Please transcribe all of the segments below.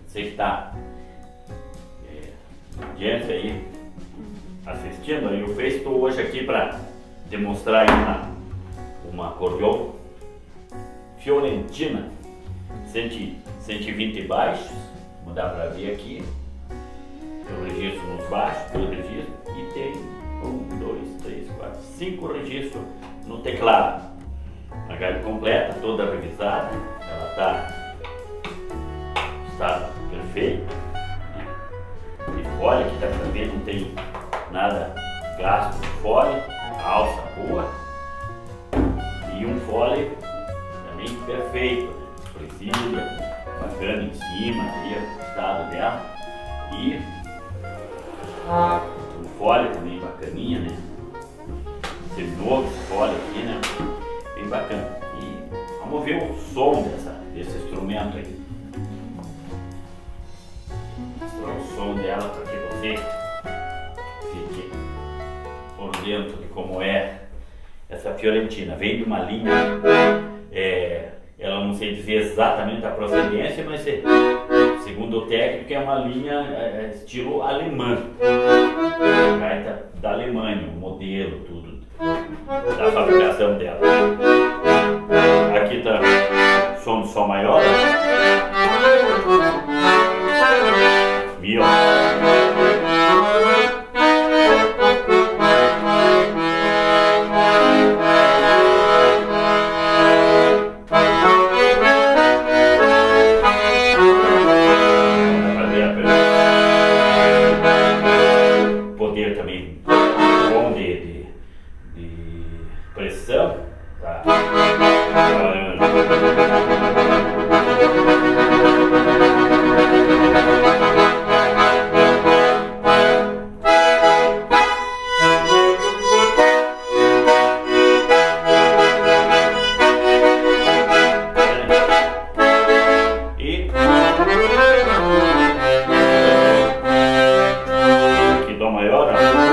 você que está diante aí, assistindo aí o Face, estou hoje aqui para demonstrar aí uma acordeon Fiorentina 120 baixos, como dá para ver aqui, tem um registro nos baixos, 2 registros, e tem 1, 2, 3, 4, 5 registros no teclado. A gaita completa, toda revisada, ela está perfeita. E fole, que dá para ver, não tem nada gasto de fole, a alça boa e um fole também perfeito, né? Precisa, bacana em cima, aí o estado dela, e um fole também bacaninha, né? Esse novo fole aqui, né? Bem bacana. E vamos ver o som desse instrumento aí. Mostrar o som dela para que você fique por dentro de como é essa Fiorentina. Vem de uma linha, ela não sei dizer exatamente a procedência, mas segundo o técnico é uma linha estilo alemã. Gaita da Alemanha, o modelo, tudo da fabricação dela. Aqui está som do Sol maior, Mi, ó. Poder também bom de pressão, tá? E aqui dó maior,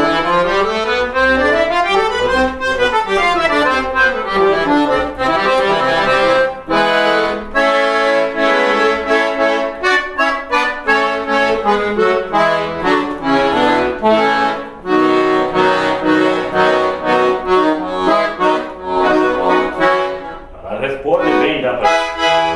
ela responde bem, dá pra...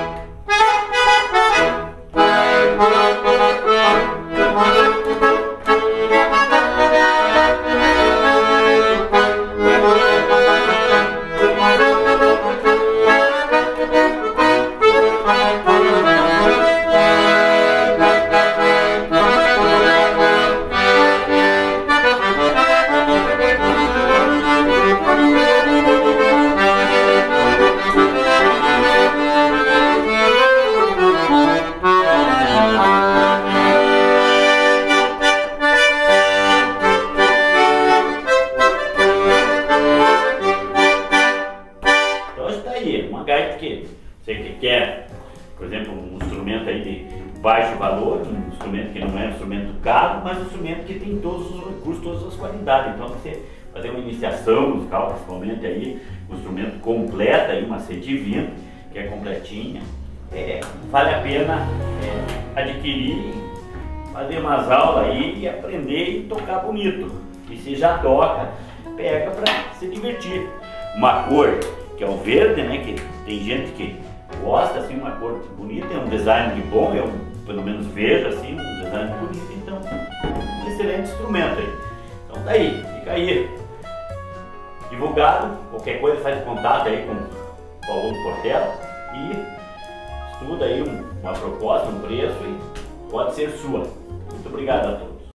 Uma gaita que você que quer, por exemplo, um instrumento aí de baixo valor, um instrumento que não é um instrumento caro, mas um instrumento que tem todos os recursos, todas as qualidades. Então você fazer uma iniciação musical, principalmente aí, um instrumento completo, aí, uma 120, que é completinha, vale a pena adquirir, fazer umas aulas aí e aprender e tocar bonito. E se já toca, pega para se divertir. Uma cor que é o verde, né, que tem gente que gosta, assim, uma cor bonita, é um design de bom, eu pelo menos vejo assim, um design bonito, então um excelente instrumento aí. Então tá aí, fica aí divulgado, qualquer coisa faz contato aí com o Paulo Portela e estuda aí uma proposta, um preço e pode ser sua. Muito obrigado a todos.